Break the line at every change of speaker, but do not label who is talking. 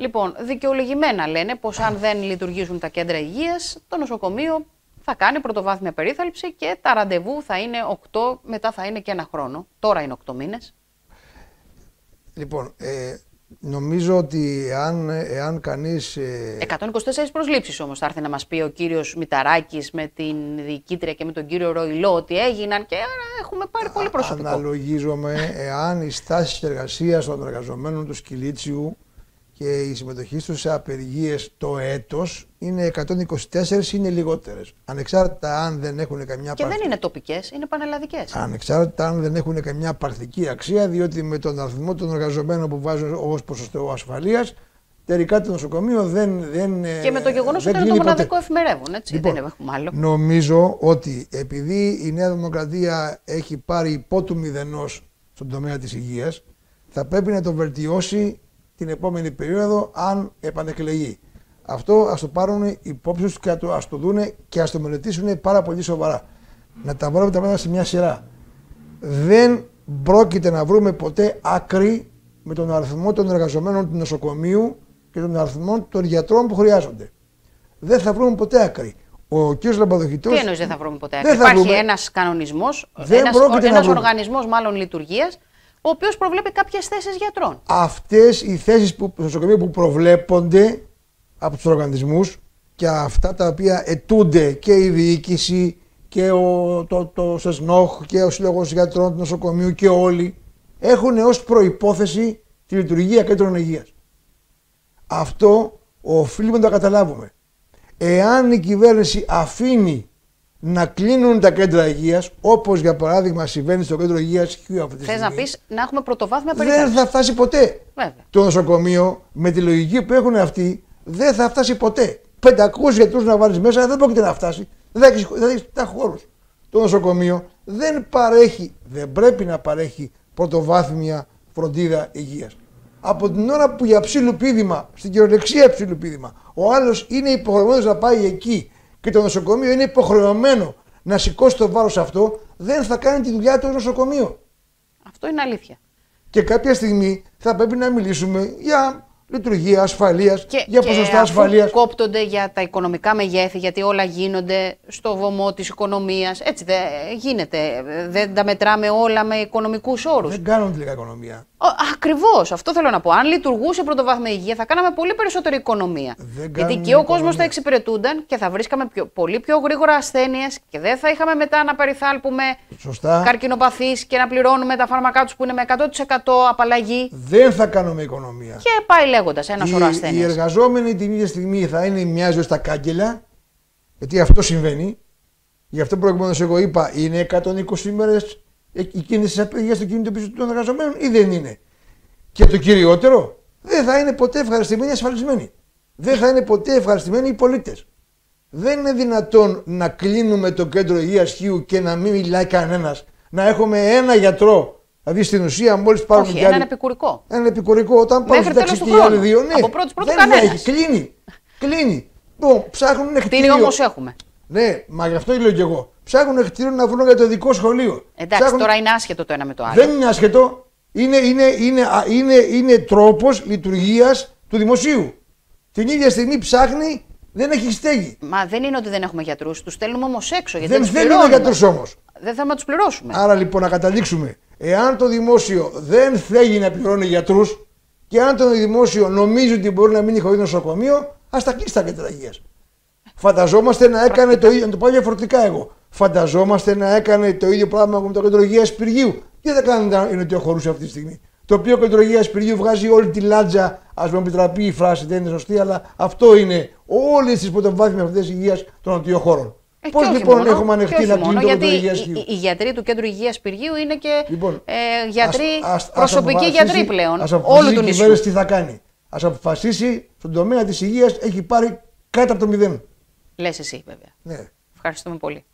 Λοιπόν, δικαιολογημένα λένε πως αν δεν λειτουργήσουν τα κέντρα υγείας, το νοσοκομείο θα κάνει πρωτοβάθμια περίθαλψη και τα ραντεβού θα είναι 8, μετά θα είναι και 1 χρόνο. Τώρα είναι 8 μήνες.
Λοιπόν, νομίζω ότι εάν κανείς...
124 προσλήψεις όμως θα έρθει να μας πει ο κύριος Μηταράκης με την διοικήτρια και με τον κύριο Ροϊλό ότι έγιναν και άρα έχουμε πάρει πολύ προσωπικό.
Αναλογίζομαι εάν οι στάσεις εργασίας των εργαζομένων του Σκυλίτσιου και η συμμετοχή τους σε απεργίες το έτος είναι 124 ή είναι λιγότερες. Ανεξάρτητα αν δεν έχουν καμιά
Και δεν είναι τοπικές, είναι πανελλαδικές.
Ανεξάρτητα αν δεν έχουν καμιά παρτική αξία, διότι με τον αριθμό των εργαζομένων που βάζουν ως ποσοστό ασφαλείας, τελικά το νοσοκομείο δεν.
Και με το γεγονός ότι είναι το μοναδικό εφημερεύουν, έτσι.
Λοιπόν,
δεν έχουμε άλλο.
Νομίζω ότι επειδή η Νέα Δημοκρατία έχει πάρει υπό του μηδενός στον τομέα της υγείας, θα πρέπει να το βελτιώσει την επόμενη περίοδο αν επανεκλεγεί. Αυτό ας το πάρουν υπόψη τους και ας το δούνε και ας το μελετήσουν πάρα πολύ σοβαρά. Να τα βάλουμε τα πράγματα σε μια σειρά. Δεν πρόκειται να βρούμε ποτέ άκρη με τον αριθμό των εργαζομένων του νοσοκομείου και τον αριθμό των γιατρών που χρειάζονται. Δεν θα βρούμε ποτέ άκρη. Ο κ. Λαμπαδοχητός.
Τι εννοείς δεν θα βρούμε ποτέ άκρη? Υπάρχει ένας κανονισμός, ένας οργανισμός μάλλον λειτουργίας, ο οποίος προβλέπει κάποιες θέσεις γιατρών. Αυτές
οι θέσεις στο νοσοκομείο που προβλέπονται από τους οργανισμούς και αυτά τα οποία αιτούνται και η διοίκηση και το ΣΕΣΝΟΧ και ο Σύλλογος Γιατρών του Νοσοκομείου και όλοι έχουν ως προϋπόθεση τη λειτουργία κέντρων υγείας. Αυτό οφείλουμε να το καταλάβουμε. Εάν η κυβέρνηση αφήνει να κλείνουν τα κέντρα υγείας, όπως για παράδειγμα συμβαίνει στο κέντρο υγείας Χ αυτή τη στιγμή.
Θες να πεις να έχουμε πρωτοβάθμια περίθαλψη?
Δεν θα φτάσει ποτέ.
Βέβαια.
Το νοσοκομείο με τη λογική που έχουν αυτοί δεν θα φτάσει ποτέ. 500 γιατρούς να βάλεις μέσα δεν πρόκειται να φτάσει. Δεν θα έχεις τα χώρους. Το νοσοκομείο δεν πρέπει να παρέχει πρωτοβάθμια φροντίδα υγείας. Από την ώρα που για ψιλοπίδημα, στην κυριολεξία ψιλοπίδημα, ο άλλος είναι υποχρεωμένος να πάει εκεί και το νοσοκομείο είναι υποχρεωμένο να σηκώσει το βάρος αυτό, δεν θα κάνει τη δουλειά του νοσοκομείο.
Αυτό είναι αλήθεια.
Και κάποια στιγμή θα πρέπει να μιλήσουμε για λειτουργία ασφαλείας, για ποσοστά ασφαλείας.
Κόπτονται για τα οικονομικά μεγέθη, γιατί όλα γίνονται στο βωμό της οικονομίας. Έτσι δεν γίνεται. Δεν τα μετράμε όλα με οικονομικούς όρους.
Δεν κάνουν τελικά οικονομία.
Ακριβώς. Αυτό θέλω να πω. Αν λειτουργούσε πρωτοβάθμια υγεία, θα κάναμε πολύ περισσότερη οικονομία. Γιατί και ο κόσμος θα εξυπηρετούνταν και θα βρίσκαμε πολύ πιο γρήγορα ασθένειες και δεν θα είχαμε μετά να περιθάλπουμε καρκινοπαθείς και να πληρώνουμε τα φάρμακά τους που είναι με 100% απαλλαγή.
Δεν θα κάνουμε οικονομία.
Και πάει λέγοντας ένα σωρό ασθένειες.
Οι εργαζόμενοι την ίδια στιγμή θα είναι μια ζωή στα κάγκελα, γιατί αυτό συμβαίνει. Γι' αυτό προηγουμένως εγώ είπα, είναι 120 ημέρες η κίνηση απεργίας στο κινητοποιήσει των εργαζομένων ή δεν είναι? Και το κυριότερο, δεν θα είναι ποτέ ευχαριστημένοι οι ασφαλισμένοι. Δεν θα είναι ποτέ ευχαριστημένοι οι πολίτες. Δεν είναι δυνατόν να κλείνουμε το κέντρο υγείας Χίου και να μην μιλάει κανένας. Να έχουμε ένα γιατρό. Δηλαδή στην ουσία, μόλις πάρουμε
κι άλλοι. Έναν επικουρικό.
Έναν επικουρικό. Όταν πάρουν στην τάξη και οι άλλοι δύο, ναι.
Από πρώτος
δεν θα έχει. Κλείνει. Ψάχνουν κτίριο.
Κτίριο όμως έχουμε.
Ναι, μα γι' αυτό λέω κι εγώ. Ψάχνουν κτίριο να βρουν για το δικό σχολείο.
Εντάξει, τώρα είναι άσχετο το ένα με το άλλο.
Δεν είναι άσχετο. Είναι τρόπος λειτουργίας του δημοσίου. Την ίδια στιγμή ψάχνει, δεν έχει στέγη.
Μα δεν είναι ότι δεν έχουμε γιατρούς. Τους στέλνουμε όμως έξω. Γιατί
δεν θέλουμε γιατρούς όμως.
Δεν θέλουμε να τους πληρώσουμε.
Άρα λοιπόν να καταλήξουμε. Εάν το δημόσιο δεν θέλει να πληρώνει γιατρούς και αν το δημόσιο νομίζει ότι μπορεί να μείνει χωρίς νοσοκομείο, ας τα κλείσει τα κέντρα υγείας. Φανταζόμαστε να έκανε το ίδιο, να το πω διαφορετικά εγώ. Φανταζόμαστε να έκανε το ίδιο πράγμα με το κέντρο υγείας Πυργίου. Τι θα κάνει να είναι ότι χωρούσε αυτή τη στιγμή? Το οποίο κέντρο υγείας Πυργίου βγάζει όλη τη λάτζα, ας μου επιτραπεί η φράση, δεν είναι σωστή, αλλά αυτό είναι όλες τις πρωτοβάθμιες αυτές υγείας των νοτιοχώρων. Πώς λοιπόν μόνο, έχουμε ανεχτεί να κλείνει το κέντρο υγείας Πυργίου?
Οι γιατροί του κέντρου υγείας Πυργίου είναι και γιατροί, προσωπικοί γιατροί πλέον. Όλου του νησιού. Η
κυβέρνηση τι θα κάνει? Ας αποφασίσει, στον τομέα της υγείας έχει πάρει κάτω από το 0.
Λες εσύ βέβαια.
Ναι.
Ευχαριστούμε πολύ.